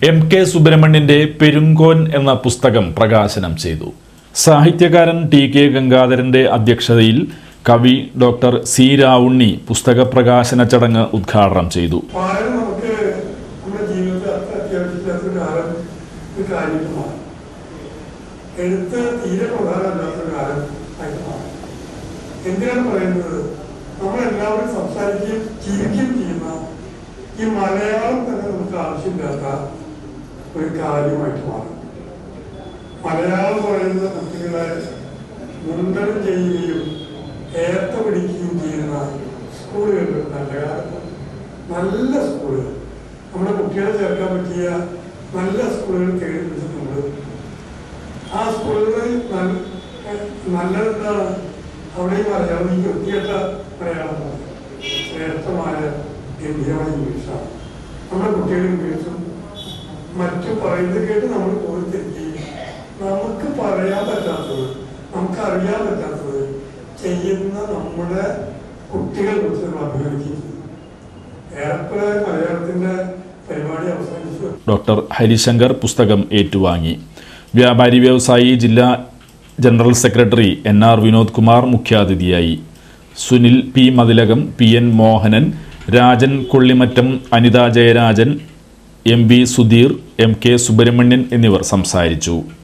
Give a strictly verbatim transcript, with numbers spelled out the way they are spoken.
M K സുബ്രഹ്മണ്യന്റെ പെരുങ്കോൻ എന്ന പുസ്തകം പ്രകാശനം ചെയ്തു. സാഹിത്യകാരൻ ടി കെ ഗംഗാധരന്റെ അധ്യക്ഷതയിൽ കവി ഡോക്ടർ സി രാവുണ്ണി പുസ്തക പ്രകാശന ചടങ്ങ് ഉദ്ഘാടനം ചെയ്തു. എഴുത്ത് തീരെ പ്രധാനമല്ലാത്ത കാലം എന്തിനാണ് പറയുന്നത്? നമ്മളെല്ലാവരും സംസാരിക്കുകയും ചിരിക്കുകയും ചെയ്യുന്ന ഈ മലയാളം തന്നെ നമുക്ക് ആവശ്യമില്ലാത്ത ഒരു കാര്യമായിട്ട് മാറും. മലയാളം പറയുന്ന കുട്ടികളെ മുണ്ടനം ചെയ്യുകയും ഏത്ത പിടിക്കുകയും ചെയ്യുന്ന സ്കൂളുകൾ നല്ല കാലത്ത് നല്ല സ്കൂളുകൾ, നമ്മുടെ കുട്ടികളെ ചേർക്കാൻ പറ്റിയ നല്ല സ്കൂളുകൾ തേടി പിടിച്ചിട്ടുണ്ട്. ആ സ്കൂളുകളിൽ നല്ലതെന്താണ്? അവിടെയും മലയാളം ഈ വൃത്തികെട്ട മലയാളം ശ്രേഷ്ഠമായ ഗംഭീരമായ ഇംഗ്ലീഷാണ്. നമ്മുടെ കുട്ടികൾ ഇംഗ്ലീഷും മറ്റു പറയുന്നത് കേട്ട് നമ്മൾ കോരിത്തിരിക്കുകയും നമുക്ക് പറയാൻ പറ്റാത്തത്, നമുക്ക് അറിയാൻ പറ്റാത്തത് ചെയ്യുന്ന നമ്മുടെ കുട്ടികളെ കുറിച്ച് നമ്മൾ അഭിനന്ദിക്കുകയും ചെയ്യും. ഏറെക്കുറെ മലയാളത്തിന്റെ പരിപാടി അവസാനിച്ചു. ഡോക്ടർ ഹരിശങ്കർ പുസ്തകം ഏറ്റുവാങ്ങി. വ്യാപാരി വ്യവസായി ജില്ലാ general secretary N R Vinod Kumar മുഖ്യാതിഥിയായി. Sunil P Mathilakam, P N Mohanan, Rajan Kollimattam, Anitha Jayarajan, M V Sudheer, M K Subramanian എന്നിവർ സംസാരിച്ചു.